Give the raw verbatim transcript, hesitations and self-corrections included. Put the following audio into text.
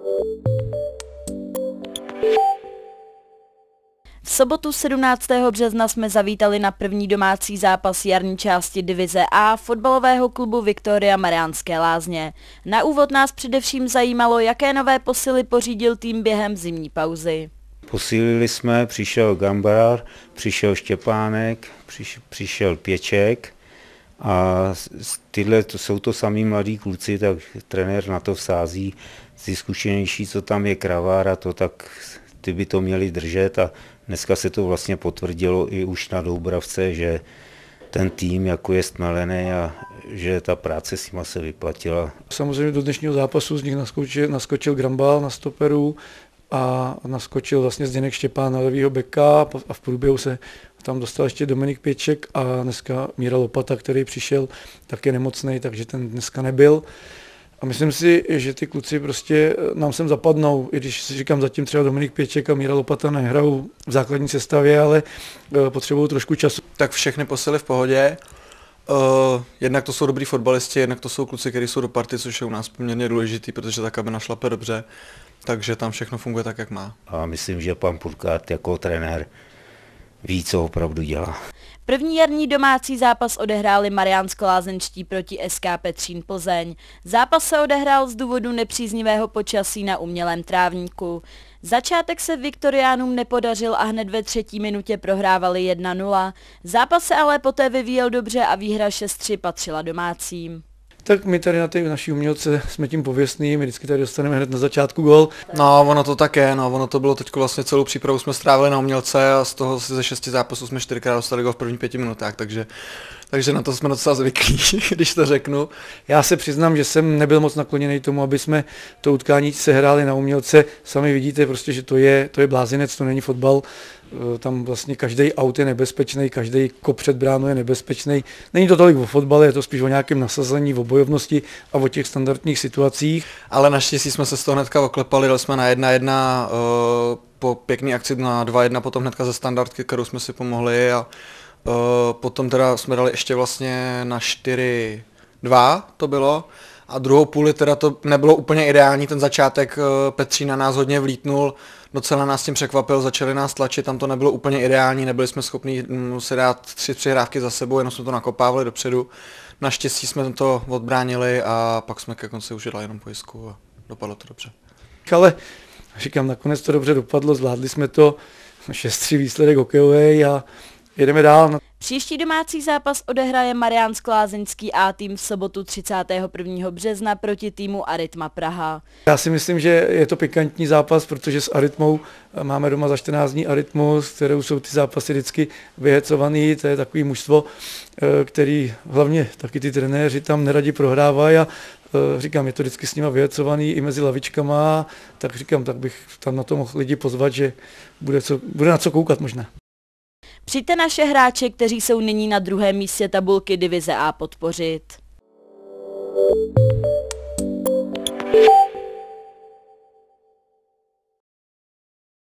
V sobotu sedmnáctého března jsme zavítali na první domácí zápas jarní části divize A fotbalového klubu Viktoria Mariánské Lázně. Na úvod nás především zajímalo, jaké nové posily pořídil tým během zimní pauzy. Posílili jsme, přišel Gambar, přišel Štěpánek, přiš, přišel Pěček a tyhle to jsou to samý mladí kluci, tak trenér na to vsází. Ty zkušenější, co tam je Kravára, to tak ty by to měli držet a dneska se to vlastně potvrdilo i už na Doubravce, že ten tým jako je stmelený a že ta práce s nima se vyplatila. Samozřejmě do dnešního zápasu z nich naskočil, naskočil Grambal na stoperu a naskočil vlastně Zdeněk Štěpán na levýho beka a v průběhu se tam dostal ještě Dominik Pěček a dneska Míra Lopata, který přišel, tak je nemocnej, takže ten dneska nebyl. A myslím si, že ty kluci prostě nám sem zapadnou, i když si říkám zatím třeba Dominik Pěček a Míra Lopata nehrajou v základní sestavě, ale potřebují trošku času. Tak všechny posily v pohodě. Uh, jednak to jsou dobrý fotbalisti, jednak to jsou kluci, kteří jsou do party, což je u nás poměrně důležitý, protože ta kabina šlape dobře, takže tam všechno funguje tak, jak má. A myslím, že pan Purkát jako trenér ví, co opravdu dělá. První jarní domácí zápas odehráli mariánsko-lázenští proti S K Petřín Plzeň. Zápas se odehrál z důvodu nepříznivého počasí na umělém trávníku. Začátek se Viktoriánům nepodařil a hned ve třetí minutě prohrávali jedna nula. Zápas se ale poté vyvíjel dobře a výhra šest tři patřila domácím. Tak my tady na té naší umělce jsme tím pověstný, my vždycky tady dostaneme hned na začátku gól. No, ono to tak je, no, ono to bylo teď vlastně celou přípravu jsme strávili na umělce a z toho ze šesti zápasů jsme čtyřikrát dostali gól v prvních pěti minutách, takže, takže na to jsme docela zvyklí, když to řeknu. Já se přiznám, že jsem nebyl moc nakloněný tomu, aby jsme to utkání sehráli na umělce. Sami vidíte prostě, že to je, to je blázinec, to není fotbal. Tam vlastně každý aut je nebezpečný, každý kop před bránou je nebezpečný. Není to tolik o fotbale, je to spíš o nějakém nasazení, o bojovnosti a o těch standardních situacích. Ale naštěstí jsme se z toho hnedka oklepali, dali jsme na jedna jedna uh, po pěkný akci na dva jedna, potom hnedka ze standardky, kterou jsme si pomohli a uh, potom teda jsme dali ještě vlastně na čtyři dva to bylo. A druhou půli teda to nebylo úplně ideální, ten začátek Petřín na nás hodně vlítnul, docela nás tím překvapil, začali nás tlačit, tam to nebylo úplně ideální, nebyli jsme schopni si dát tři přihrávky za sebou, jenom jsme to nakopávali dopředu. Naštěstí jsme to odbránili a pak jsme ke konci už dali jenom pojistku a dopadlo to dobře. Ale říkám, nakonec to dobře dopadlo, zvládli jsme to, šest tři výsledek hokejový a jedeme dál. Příští domácí zápas odehraje mariánsko-lázeňský A tým v sobotu třicátého prvního března proti týmu Arytma Praha. Já si myslím, že je to pikantní zápas, protože s Arytmou máme doma za čtrnáct dní Arytmu, s kterou jsou ty zápasy vždycky vyhecovaný, to je takový mužstvo, který hlavně taky ty trenéři tam neradi prohrávají a říkám, je to vždycky s nima vyhecovaný i mezi lavičkama, tak říkám, tak bych tam na to mohl lidi pozvat, že bude, co, bude na co koukat možná. Přijďte naše hráče, kteří jsou nyní na druhém místě tabulky divize A podpořit.